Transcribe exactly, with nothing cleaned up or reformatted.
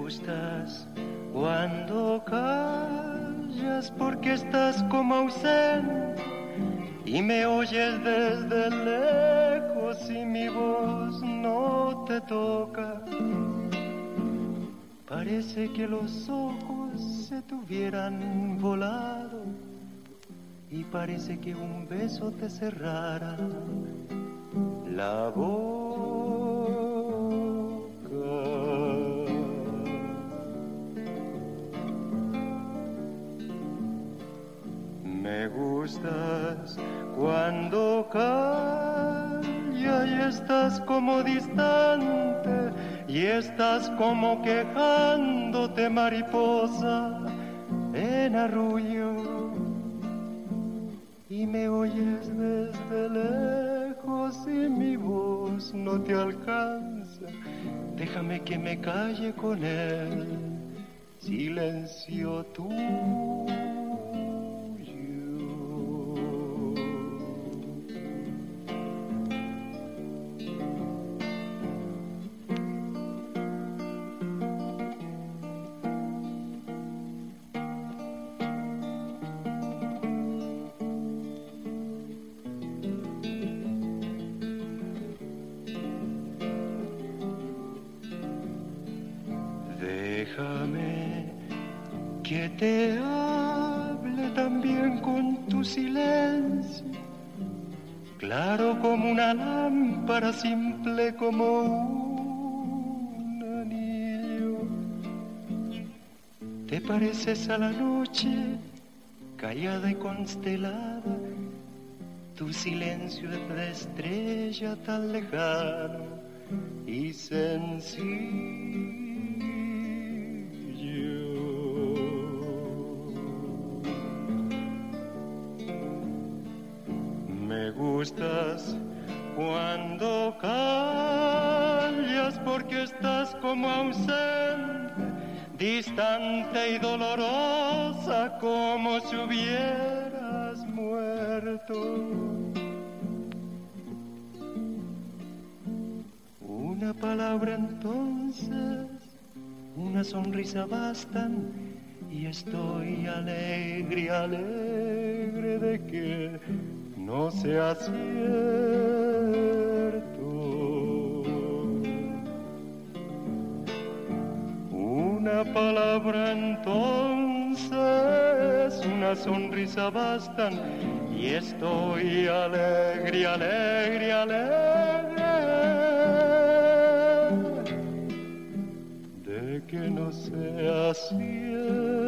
gustas cuando callas porque estás como ausente y me oyes desde lejos y mi voz no te toca. Parece que los ojos se tuvieran volado y parece que un beso te cerrara la boca. Me gustas cuando callas y estás como distante y estás como quejándote, mariposa en arrullo, y me oyes desde lejos y mi voz no te alcanza. Déjame que me calle con el silencio tuyo. Déjame que te hable también con tu silencio, claro como una lámpara, simple como un anillo. Te pareces a la noche, callada y constelada, tu silencio es de estrella tan lejano y sencillo. Me gustas cuando callas porque estás como ausente, distante y dolorosa como si hubieras muerto. Una palabra entonces, una sonrisa bastan y estoy alegre, alegre de que no sea cierto. Una palabra entonces, una sonrisa bastan y estoy alegre, alegre, alegre de que no sea cierto.